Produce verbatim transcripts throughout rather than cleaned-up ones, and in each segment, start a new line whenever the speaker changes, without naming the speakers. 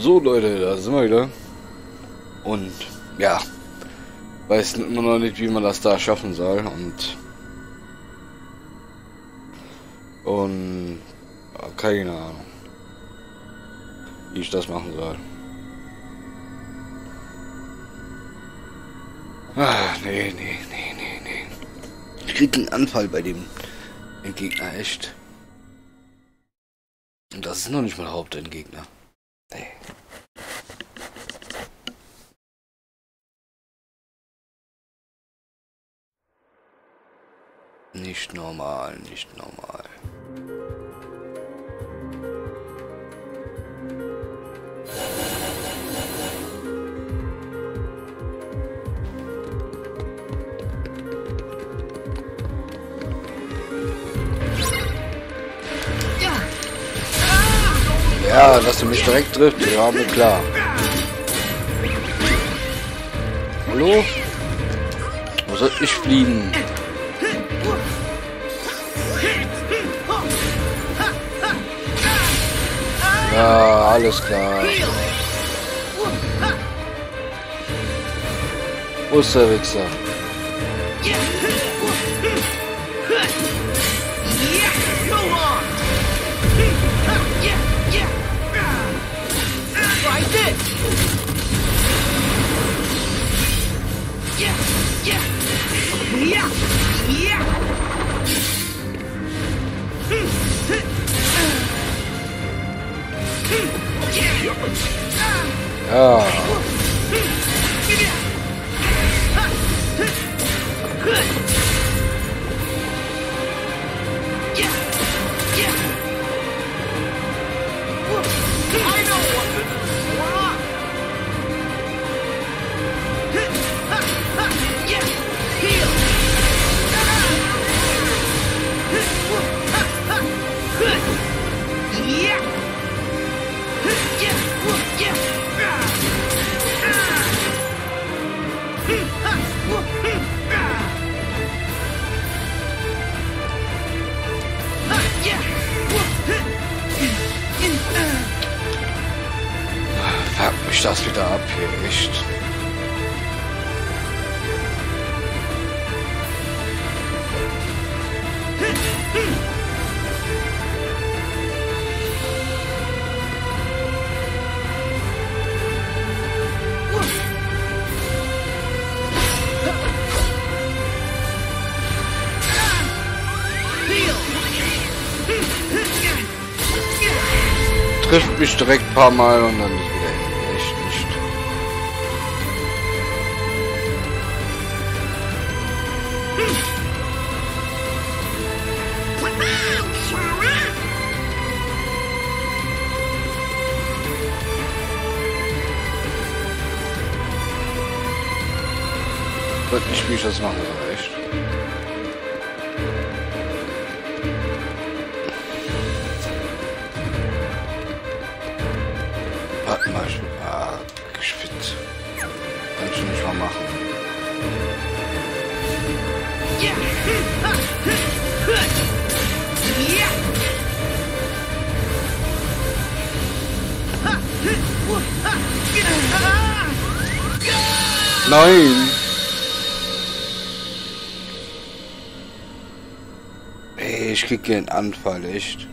So Leute, da sind wir wieder. Und ja, weiß immer noch nicht, wie man das da schaffen soll. Und und keine Ahnung, wie ich das machen soll. Ah, nee, nee, nee, nee, nee. Ich krieg einen Anfall bei dem Endgegner, echt. Und das ist noch nicht mal Hauptendgegner. Nee. Nicht normal, nicht normal. Ja, dass du mich direkt trifft, ja, mir klar. Hallo? Wo soll ich fliegen? Ja, alles klar. Wo ist der Wichser? Ja. Fuck mich das wieder ab hier, echt. Trifft mich direkt ein paar Mal und dann ist wieder Ende. Echt nicht. Ich weiß nicht, wie ich das machen soll, echt. Warte mal, ich, ah, geschwitzt. Kann ich nicht mal machen. Nein! Ey, ich krieg hier einen Anfall, echt.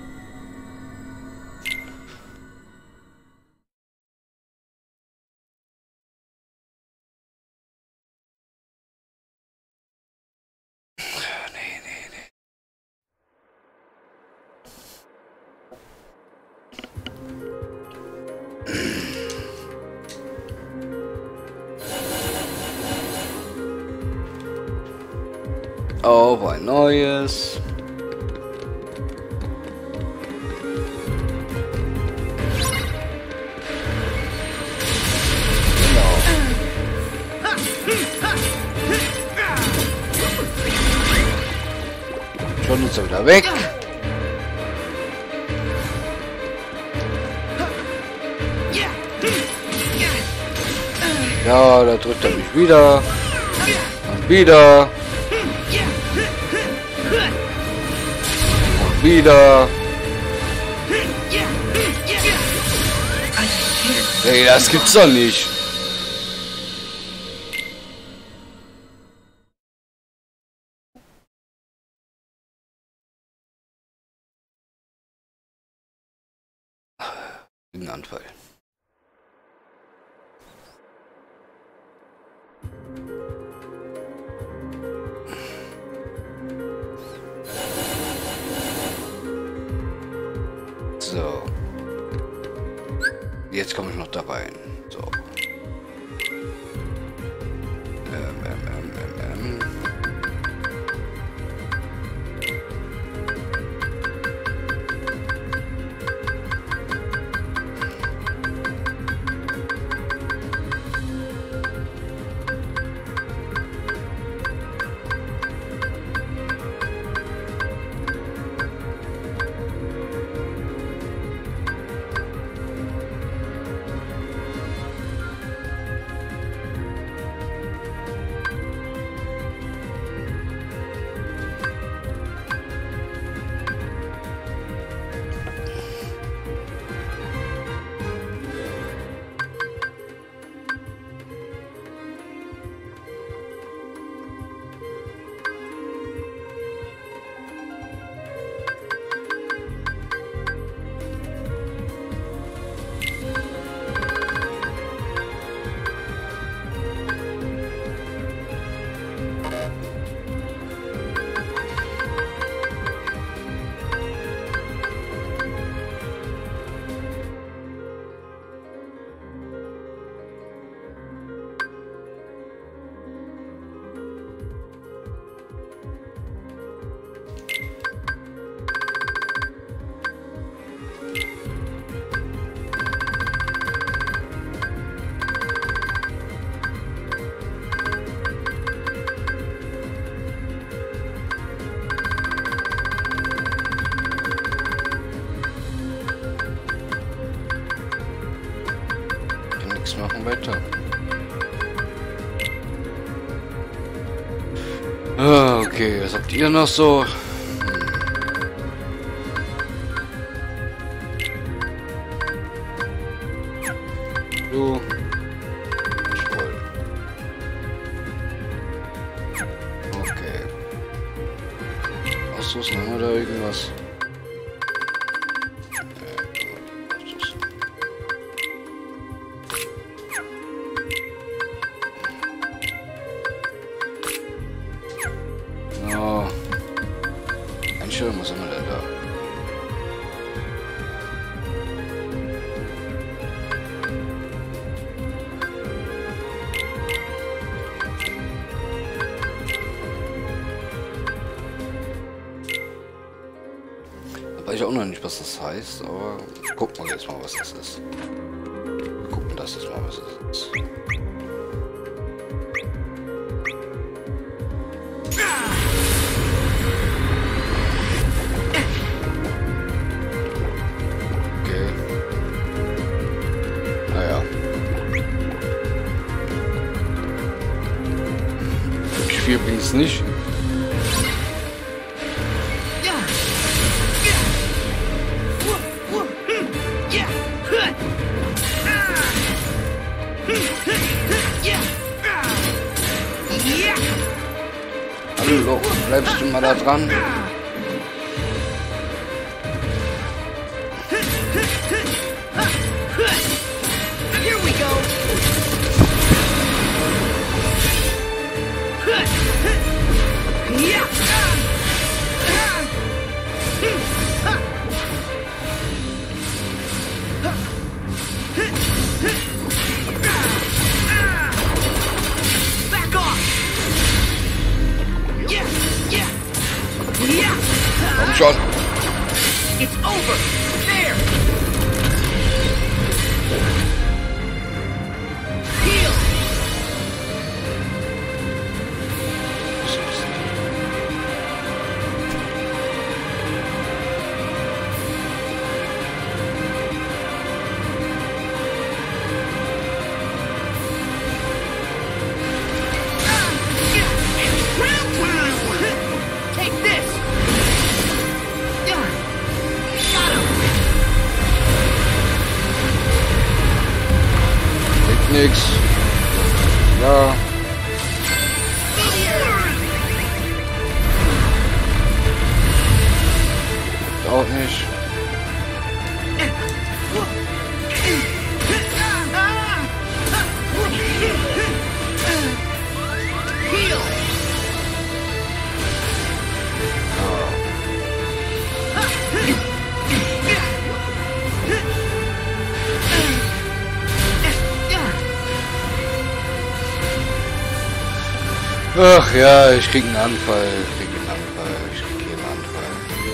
Auf ein neues. Genau. Schon ist er wieder weg. Ja, da drückt er mich wieder. Und wieder. Und wieder. Ey, das gibt's doch nicht. Ein Anfall. So. Jetzt komme ich noch da rein. So. Ähm, ähm, ähm, ähm, ähm. Machen weiter. Ah, okay, was habt ihr noch so? Hm. Du. Voll. Okay. Ausrüsten, haben wir da irgendwas? Was haben wir denn da? Da weiß ich auch noch nicht, was das heißt, aber gucken wir jetzt mal, was das ist. Wir gucken das jetzt mal, was das ist. Übrigens nicht. Hallo, bleibst du mal da dran?
Here we go. Back off! Yeah! Yeah! Yeah!
nix. Ja. Auch nicht. Ach ja, ich krieg einen Anfall, ich krieg einen Anfall, ich krieg hier einen Anfall.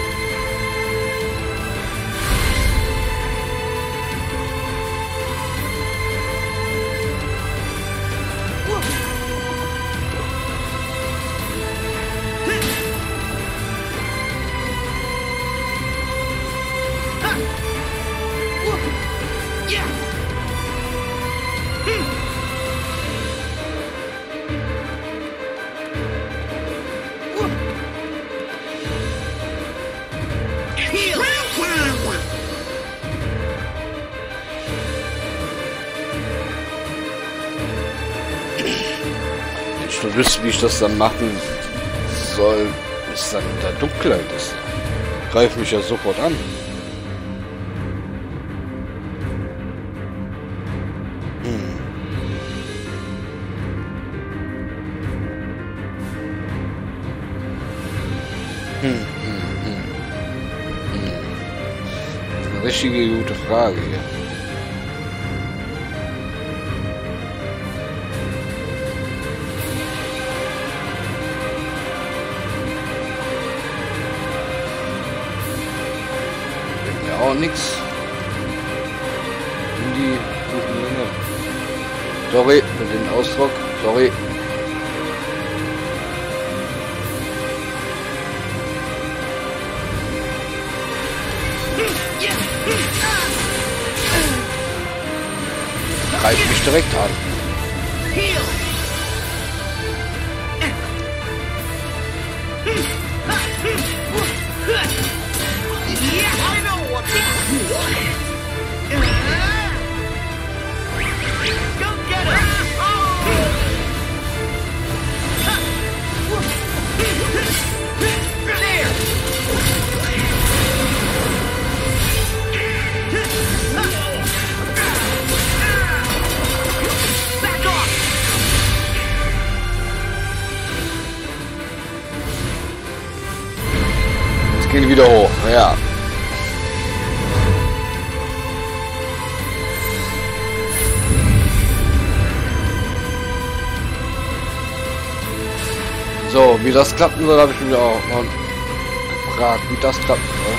Ich wüsste, wie ich das dann machen soll, ist dann in der Dunkelheit ist. Greift mich ja sofort an. Hm. Hm, hm, hm. Hm. Das ist eine richtige gute Frage hier. Auch nix. In die guten Dinge. Sorry für den Ausdruck. Sorry. Greift mich direkt an. Jetzt gehen die wieder hoch, ja. So, wie das klappen soll, habe ich mir auch noch gefragt, wie das klappen soll.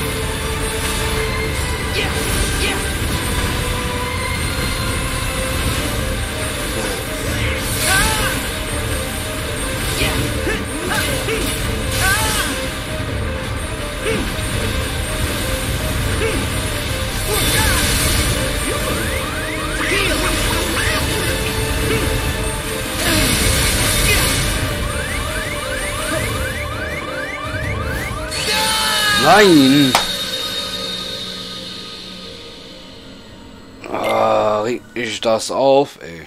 Nein! Ah, reg ich das auf, ey.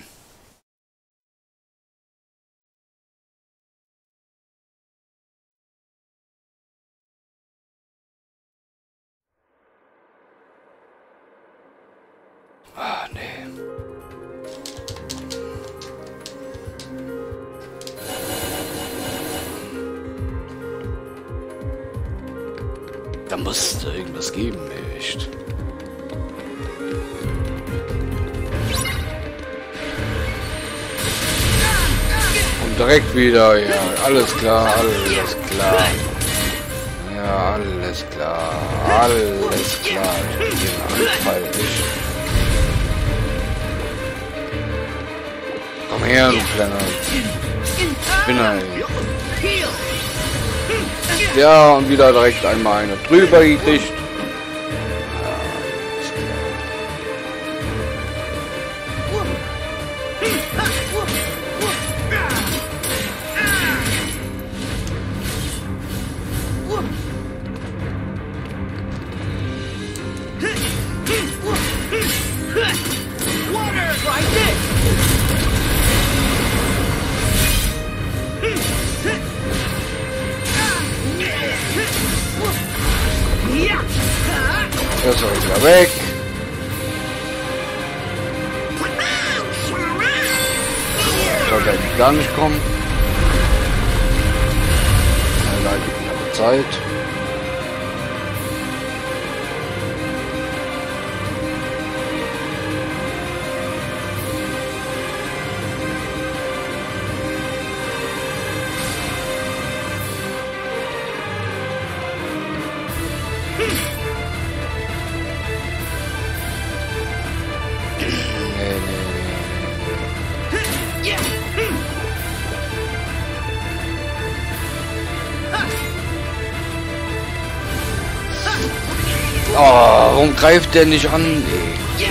Ah, nee. Da musste irgendwas geben, echt. Und direkt wieder, ja, alles klar, alles klar. Ja, alles klar, alles klar. Ich bin hier Anfall, ich. Komm her, du kleiner Spinner. Ja, und wieder direkt einmal eine drüber gekriegt. Ja, ist klar.
Water like this!
weg. Sollte eigentlich gar nicht kommen. Leider knappe Zeit. Oh, warum greift der nicht an? Nee.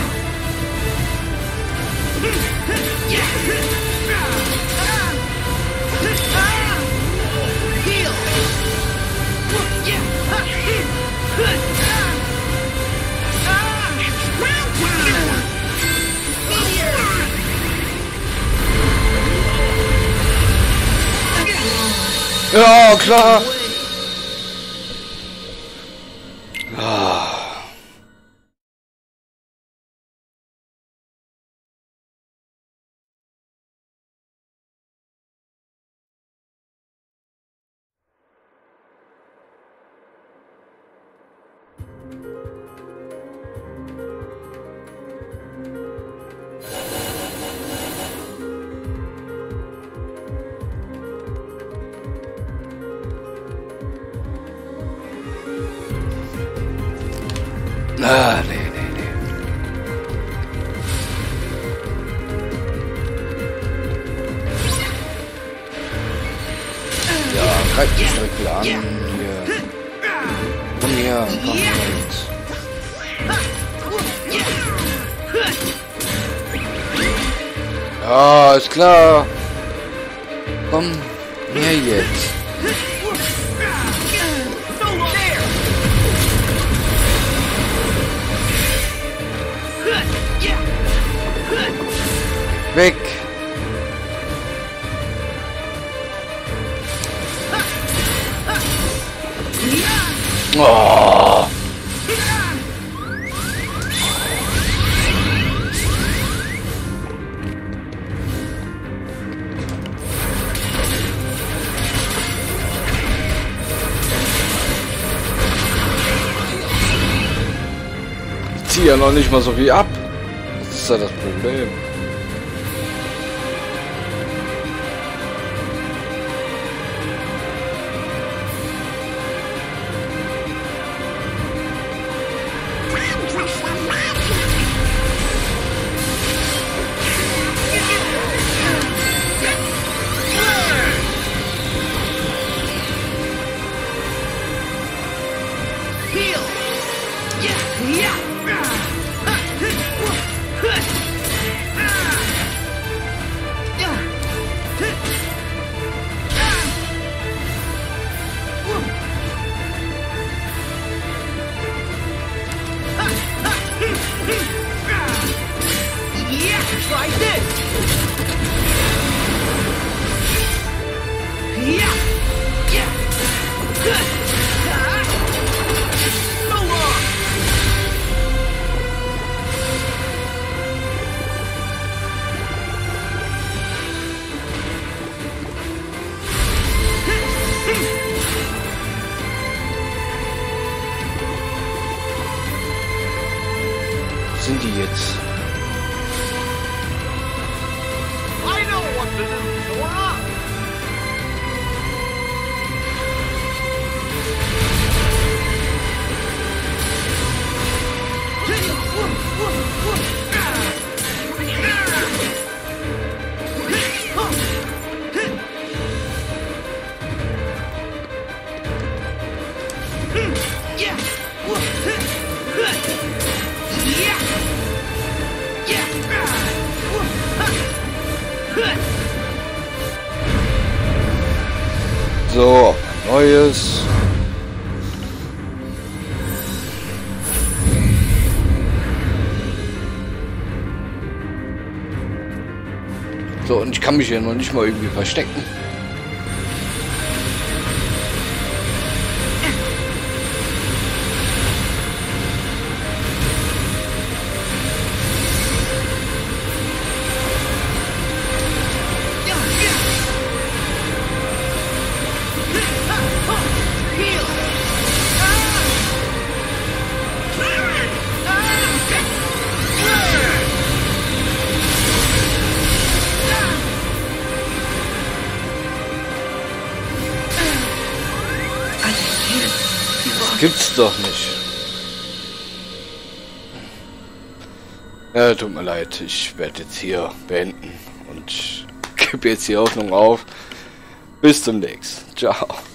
Ja, klar. Ah, nee, nee, nee. Ja, greif die Strecke an. Hier. Komm her, komm her jetzt. Ja, ist klar. Komm her jetzt. Weg! Oh. Ich ziehe ja noch nicht mal so viel ab. Das ist ja das Problem. Sind die jetzt?
I know what to do, Sora!
So, ein neues. So, und ich kann mich hier noch nicht mal irgendwie verstecken. gibt's doch nicht. Ja, tut mir leid. Ich werde jetzt hier beenden und gebe jetzt die Hoffnung auf. Bis zum nächsten. Ciao.